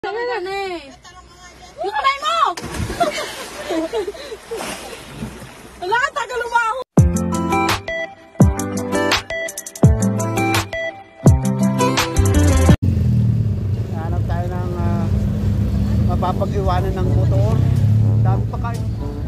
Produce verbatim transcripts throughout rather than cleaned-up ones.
Yung kamay mo! Wala ka, tagal lumaho! Hanap tayo ng uh, mapapag-iwanan ng motor. Dami pa kayo.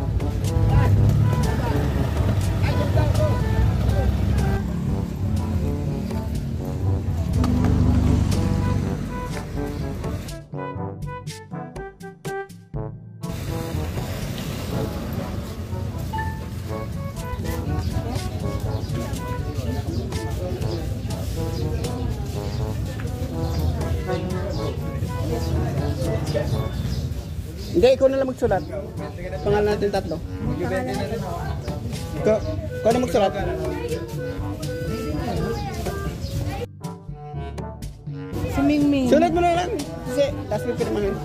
Hindi, ikaw na lang magsulat. Pangalan natin tatlo. Ikaw, ikaw na magsulat. Si Mingming. Sulat mo na lang. Kasi, last week pinamahin.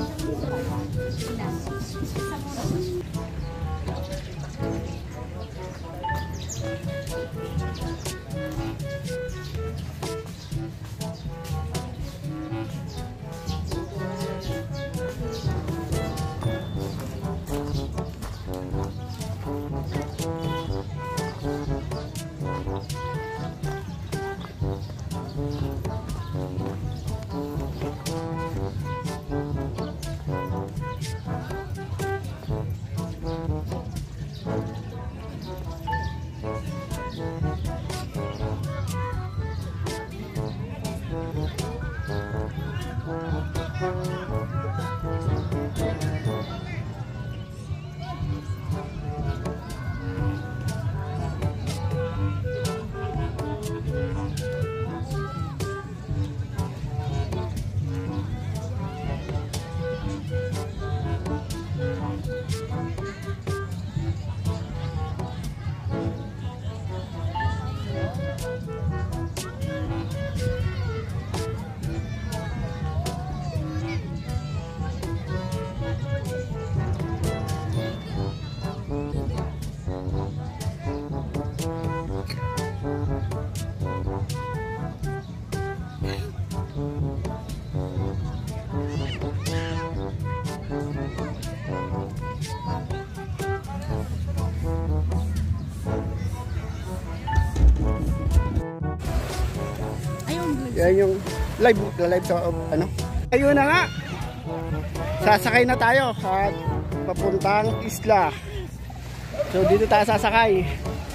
Yan yung live, live sa ano. Ayun na nga. Sasakay na tayo at papuntang isla. So dito tayo sasakay.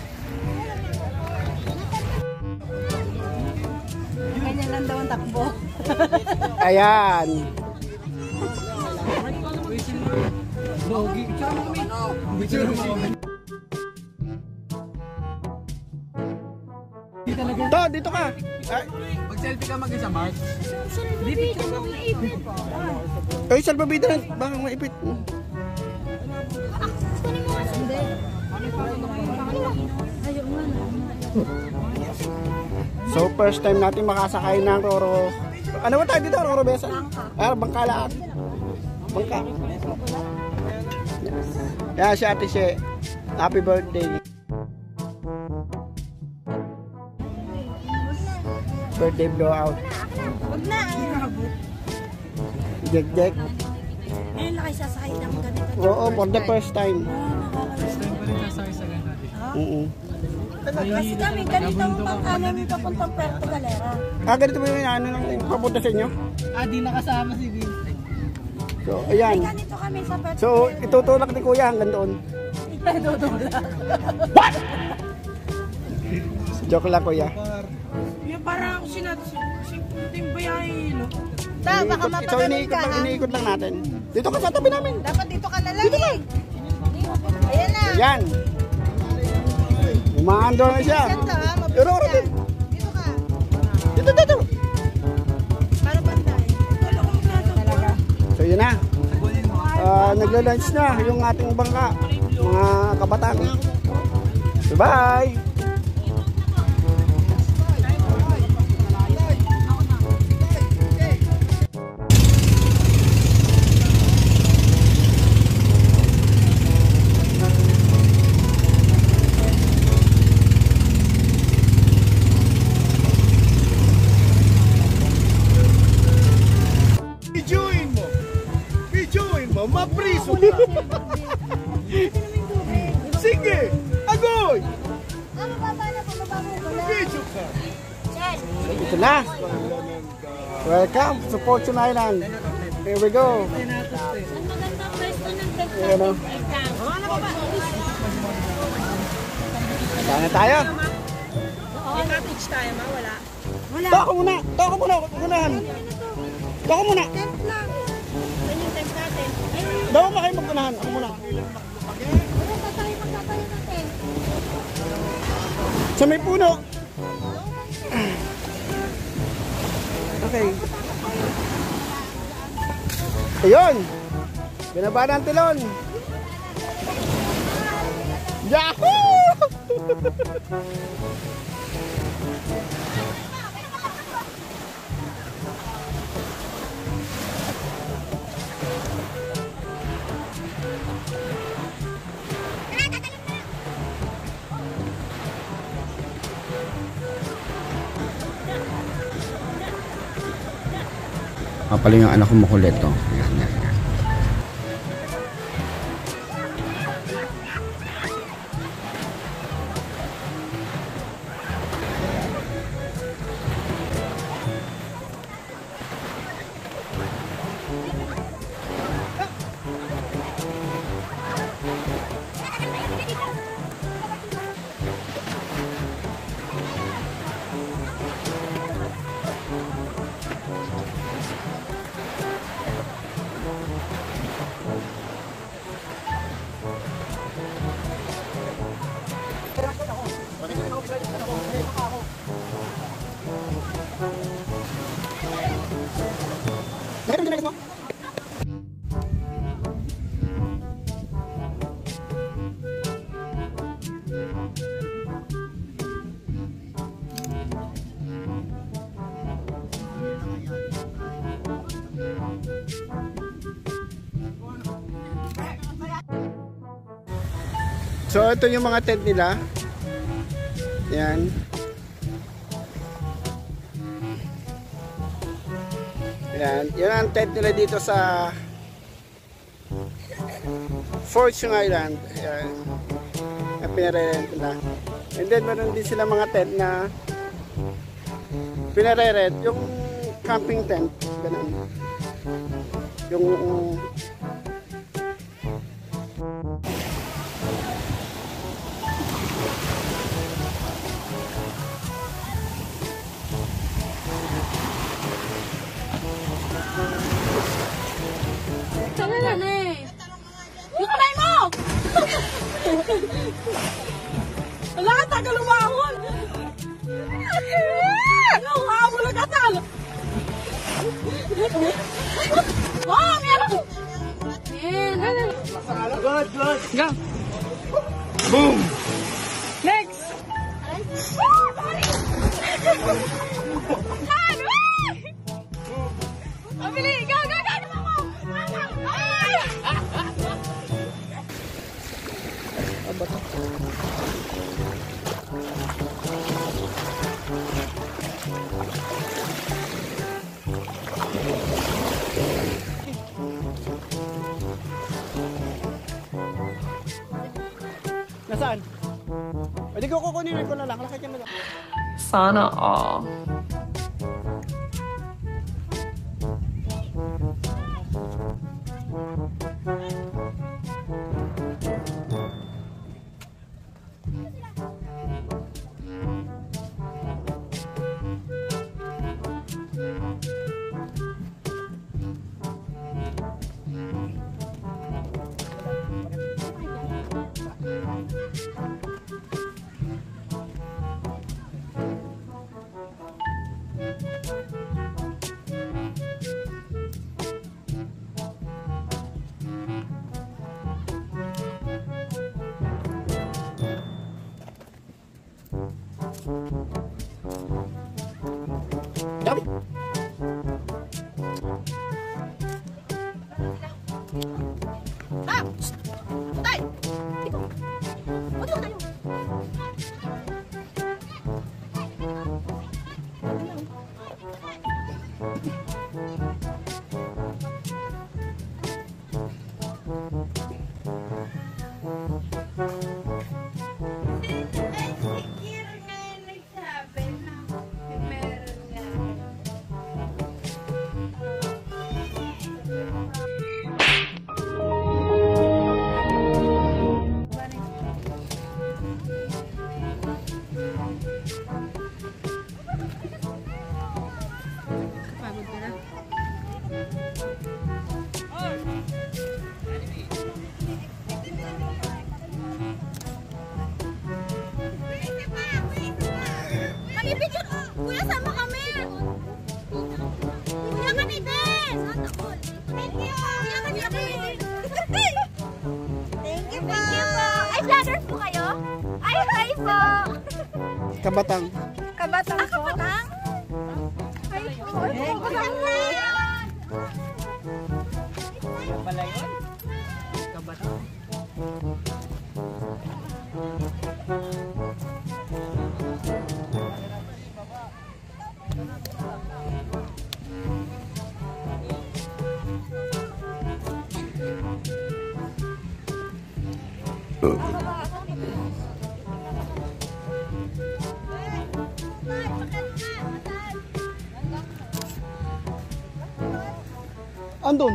Ganyan lang daw ang takbo. Ayan. To, dito ka. Mag-selfie ka mag-isa, Mark. Selfie ka mo ipit. Ay, salbabida na. Baka maipit. So, first time natin makasakay ng Roro. Ano ba tayo dito? Roro Besa? Ah, Bangkalaan. Bangka. Yan si Ate She. Happy birthday. Birthday blowout. Wag na. Jek Jek. Ngayon lang kayo sasakay ng ganito. Oo, for the first time. First time pa rin sasakay sa ganun. Oo. Kasi kami ganito ang pang-ano papuntang Puerto Galera. Ah, ganito ba yung ano nang papunta sa inyo? Ah, di nakasama si Vin. So, ayan. Ganito kami sa Puerto So, itutulak ni Kuya hanggang doon. Galera. What? Joke lang, Kuya. Yung parang ako sinatsimputing bayahin, no? Ta, baka Iniikot- So, mapagaling iniikot ka. lang, ha? iniikot lang natin. Dito ka sa tabi namin. Dapat dito ka na lang eh. Ayan na. Ayan. Umaandor na siya. Yan to ha, Pero, mabilis Robin. yan. Dito ka. Dito, dito. Para banda eh. Talaga. So, yun na. Uh, nagla-lunch na yung ating bangka. Mga kabataan. Bye! Join mo! mo, mapriso ka. Sige, agoy! Ah, mababa na po, mababa mo pala. Video ka. Chel. Ito na. Welcome to Fortune Island. Here we go. Ang magandang pwesto ng tent Ayan o. Saan na tayo? May cottage tayo, ma? Wala. Wala. Tako muna. Tako muna. Unahan. Tako muna. Tent lang. Yan yung tent natin. Daw ba kayo magkunahan? Ako muna. Wala, tatayo, magtatayo ng tent. Sa may puno. Okay. Ayun. Binaba na ang tilon. Yahoo! Ah, pala yung anak ko makulit to. Yan, yan, yan. So ito yung mga tent nila. Yan. Yan. Yan ang tent nila dito sa Fortune Island. Yan. Ang pinare-rent nila. And then meron din sila mga tent na pinare-rent. Yung camping tent. Ganun. Yung um, Saan na eh? Yung kamay mo! Wala ka tagal umahon! Ano? Hahabol na kasal! Wow! Meron! Yan! good, good. Go! Boom! Next! Oh, sorry! Pabili! Go! Go! Go! Ay! Nasaan? Pwede ko kukunin ko na lang. Lakad ka na lang. Sana all. Dami. Ah! Tay! Dito! O, dito tayo! Thank you. Thank you po. Ay, vloggers po kayo? Ay, hi po. Kabatang. Kabatang po? Ah, kabatang? Hi po. Ay, kabatang po. Pala yun? Kabato. Andun.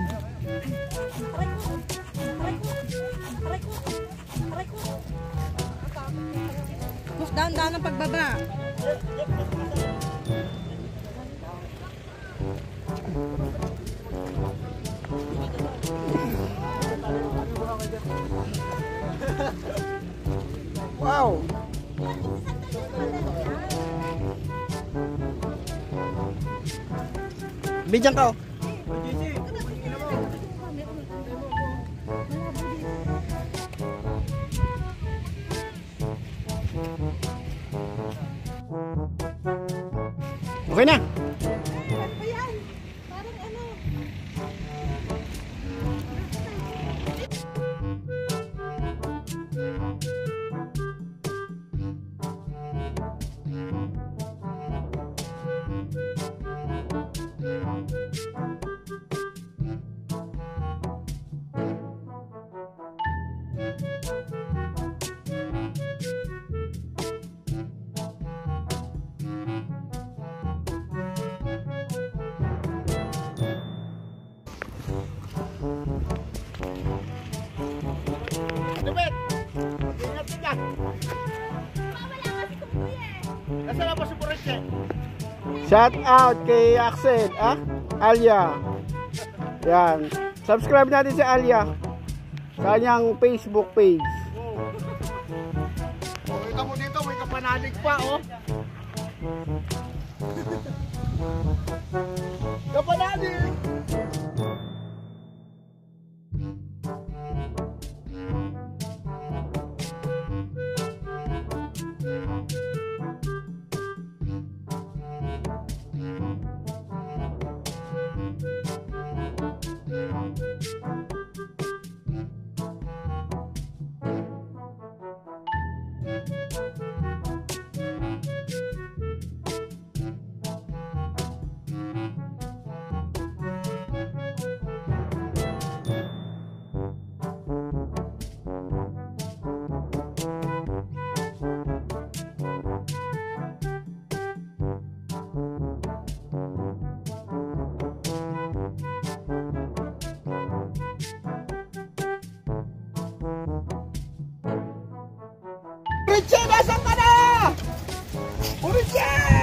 Push down down ang pagbaba. Wow. Bidyan ka oh. Okay na. Dapat. Ingat ka. Wala kasi kung kuya eh. Nasaan na po si Puretse? Shout out kay Axel, ah? Alia. Yan. Subscribe natin si Alia sa kanyang Facebook page. Oh, kita mo dito, may kapanalig pa, oh. Kapanalig! Puretse, nasaan ka na? Puretse!